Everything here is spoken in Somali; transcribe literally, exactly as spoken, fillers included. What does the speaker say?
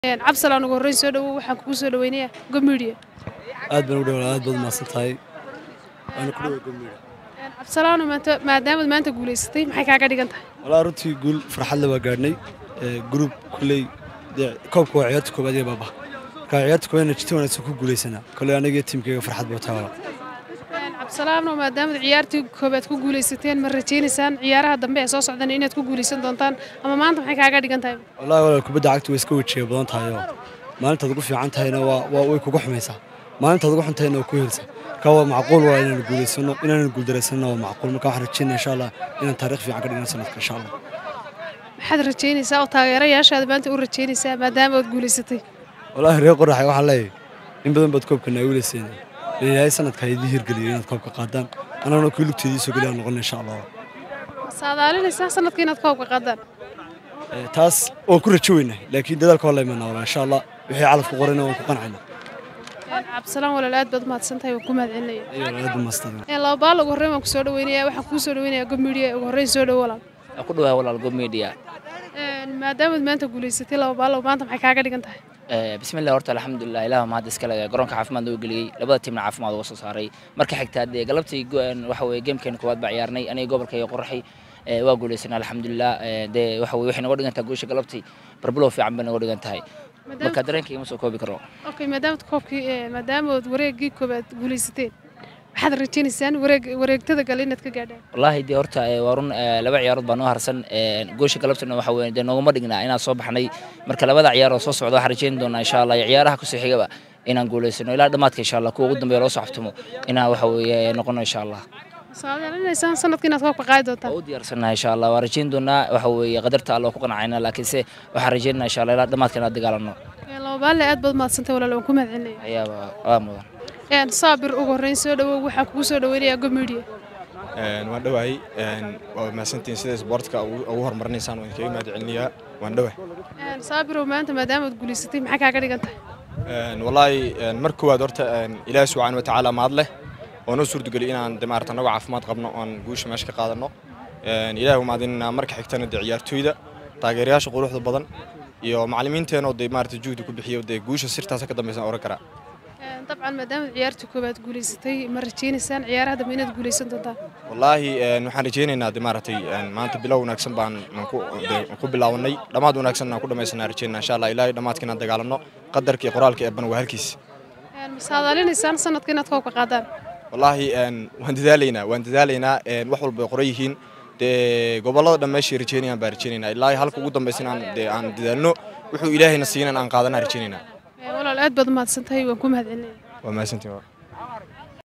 cabsalaan ugu horreyn soo dhawow waxaan kugu soo dhaweynayaa Gomedia aad baan u dhawaad aad baad maasan tahay aan ku dhawaad Gomedia cabsalaan maanta maadaama maanta guuleysatay maxay kaaga dhigan tahay walaa runtii guul farxad la waa gaadhnay group kulay koobka waa ciyaarta koobaad ee baba ka ciyaarta koobaad natiijada wanaagsan ku guuleysanaa kulay aniga tiimkayga farxad baa taa cabsalaan maadaama ciyaartii koobaad ku guuleysateen ma rajaynaysaan ciyaaraha dambe ee soo socdana inaad ku guuleysan doontaan ama maanta maxay kaaga dhigan tahay wallahi walaal kubadda cagta way iska wajiga badan tahay maalinta ugu fiican tahayna waa way kugu xumaysaa maalinta ugu xun tahayna waa ku helsa ka waa macquul waa inaan guuleysano inaan guul dareysano waa macquul marka waxaan rajaynayaa insha Allah inaan taariikh fiican ka dhigno sanadka insha Allah maxaad rajaynaysaa oo taageerayaashaada maanta u rajaynaysaa maadaama aad guuleysatay wallahi reer qoraxay waxaan leeyahay in badan baad koobka naawileyseen ilaahay sanadka ay hirgeliyo inaad koobka qaadaan anaguna ku lugteedii soo galiyaan noqon insha Allah saadaalinaysaa sanadka inaad koobka qaadaan taas oo ku rajo weynaa laakiin dadaalka waa la imanaa walaal insha Allah wixii calaf ku qorayna waan ku qanacnaa cabsalaan walaal aad baad mahadsantahay waan ku mahadcelinayaa ayo aad baad mahadsantahay ee laba baal ugu horreyn waan ku soo dhaweynayaa waxaan ku soo dhaweynayaa Gomedia ugu horreyn soo dhaw walaal ku dhawaad walaal Gomedia ee maadaama maanta guuleysatay laba baal maanta maxay kaaga dhigan tahay بسم الله horta alxamdulilah ilaah mahad iska leh garoonka caafimaad oo geliyay labada tiimna caafimaad oo soo saaray marka xigta ee galabtii waxa weeye gamekan koowaad ba ciyaarnay aniga gobolka iyo qorxay waa guuleysanay alxamdulilah de waxa weeye waxay naga dhigantaa guusha galabtii barbulo fiican bay naga dhigantahay marka dareenkayga ma soo koobi karo okay maadaama koobkii maadaama wareegii koowaad guuleysateen waxaad rajaynaysaan wareeg wareegtada gal inaad ka gaadhaan wallahi de horta waa run laba ciyaarood baan noo harsan goosha galabtana waxa weeye de nooguma dhignaa inaan soo baxnay marka labada ciyaar oo soo socda waxaan rajayn doonaa insha Allah ciyaaraha ku soo xigaba inaan guuleysano ilaa dhamaadka insha Allah kuwa ugu dambeeya loo soo xaftimo inaan waxa weeye noqono insha Allah saadaalinaysan sanadkii inaad koobka qaadi doontaan oo diyaarsanahay insha Allah waan rajayn doonaa waxa weeye qadarta Allah ku qanacayna laakiin se waxaan rajaynayaa insha Allah ilaa dhamaadka inaan dagaalano laba baal aad baad mahadsantahay walaal waan ku mahadcelinayaa ayaaba waa mudan een saabir ugu horreyn soo dhawow waxaan kugu soo dhaweynayaa Gomedia een waan dhawahay een waa mahadsantiin sida sportka ugu horumarinaysaan waan kaga mahadcelinayaa waan dhawahay een saabir maanta maadaama aad guuleysatay maxay kaaga dhigan tahay een wallahi een markii waad horta een Ilaahay subhanahu wa ta'ala maad leh oo noo suurtageliyay inaan dimaarta naga caafimaad qabno oo guusha meesha ka qaadano een Ilaahay maadina marka xigtana ciyaartooyda taageerayaasha quruxda badan iyo macallimiinteena oo dimaarta juhdi ku bixiyo de guusha sirtaas ka dambaysan oran kara طبعا مادام ciyaartu koobaad guuleysatay ma rajaynaysaan ciyaaraha dambe inaad guuleysan doontaan wallahi een waxaan rajaynaynaa dimaartay een maanta bilow wanaagsan baan ku ku bilaawnay dhamaad wanaagsan aan ku dhameysana rajaynaa insha Allah ilaahay dhamaadkina dagaalano qadarka iyo qoraalka ee ban waa halkiis een saadaalinaysaan sanadka inaad koobka qaadaan wallahi een waan dadaalaynaa waan dadaalaynaa een wax walba qoray yihiin de gobolada dhameeshay rajaynayaan baa rajaynaynaa ilaahay halka ugu dambeysana aan de aan dadaalno wuxuu ilaahayna siinaan aan qaadana rajaynaynaa walaal aad baad mahadsantahay waan ku mahadcelinayaa waa mahadsantahay